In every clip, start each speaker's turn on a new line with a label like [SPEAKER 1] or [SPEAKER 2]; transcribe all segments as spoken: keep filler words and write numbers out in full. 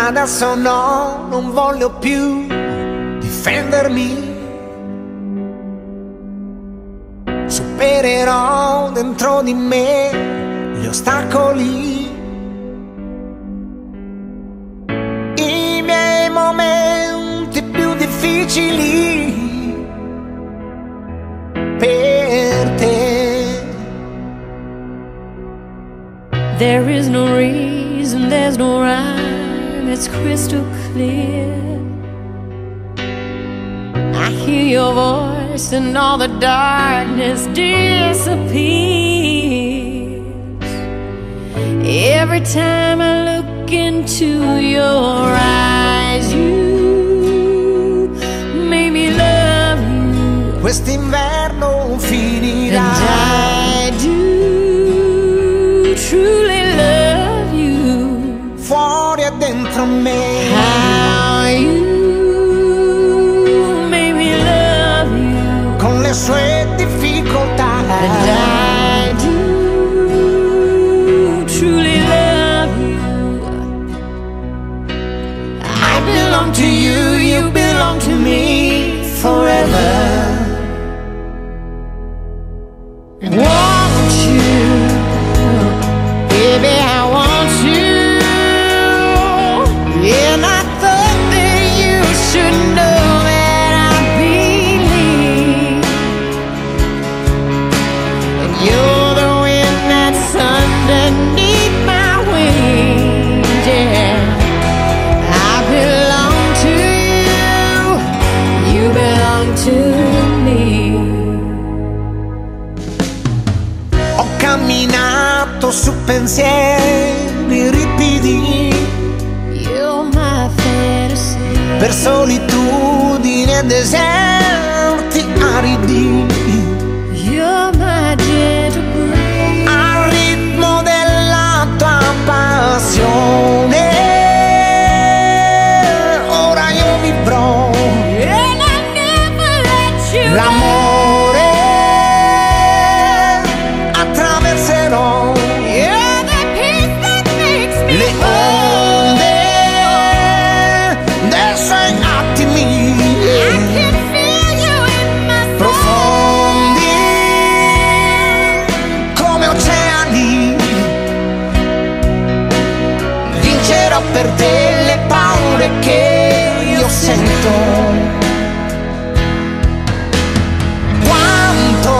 [SPEAKER 1] Adesso no, non voglio più difendermi. Supererò dentro di me gli ostacoli, i miei momenti più difficili per te.
[SPEAKER 2] There is no reason, there's no rhyme, it's crystal clear. I hear your voice and all the darkness disappears. Every time I look into your eyes, you make me love you.
[SPEAKER 1] Quest'inverno finirà.
[SPEAKER 2] And I do truly love you.
[SPEAKER 1] Fuori e dentro me.
[SPEAKER 2] How you
[SPEAKER 1] sue difficoltà.
[SPEAKER 2] And I do truly love you. I belong to you, you belong to me forever. Want you, baby, I want you. And I thought that you should know you're the wind that's underneath my wings, yeah. I belong to you, you belong to me.
[SPEAKER 1] Ho camminato su pensieri ripidi,
[SPEAKER 2] You're my fantasy.
[SPEAKER 1] per solitudini e deserti aridi.
[SPEAKER 2] You're my gentle breeze.
[SPEAKER 1] Al ritmo della tua passione ora io vivrò.
[SPEAKER 2] And I never let you
[SPEAKER 1] L'amore attraverserò.
[SPEAKER 2] You're the peace that makes me
[SPEAKER 1] Le onde dei suoi attimi
[SPEAKER 2] I can feel you in my soul.
[SPEAKER 1] profondi come oceani. Vincerò per te le paure che io sento. Quanto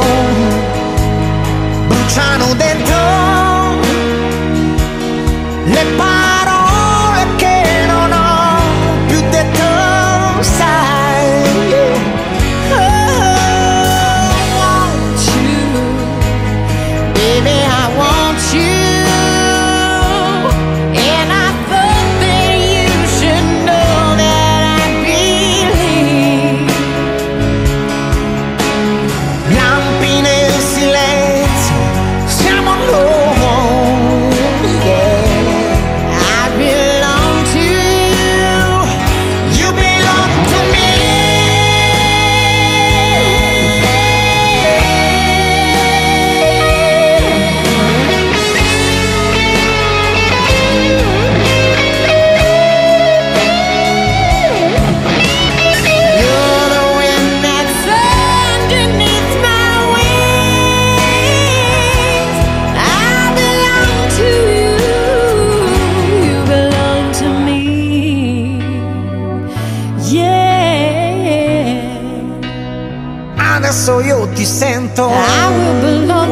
[SPEAKER 1] bruciano dentro le parole che non ho più detto, sai.
[SPEAKER 2] Oh, I want you, baby, I want you. And I thought that you should know that I believe.
[SPEAKER 1] Lampi nel silenzio, siamo noi, yeah.
[SPEAKER 2] I belong to you,
[SPEAKER 1] You belong to me.
[SPEAKER 2] you're the wind that's underneath my wings. I belong to you, you belong to me, yeah.
[SPEAKER 1] Adesso io ti sento.
[SPEAKER 2] I will belong